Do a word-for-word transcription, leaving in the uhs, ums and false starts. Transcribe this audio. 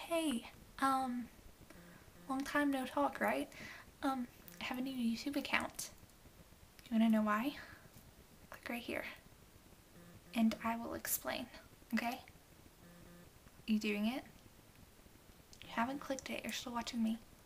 Hey, um, long time no talk, right? Um, I have a new YouTube account. You wanna know why? Click right here, and I will explain, okay? You doing it? You haven't clicked it, you're still watching me.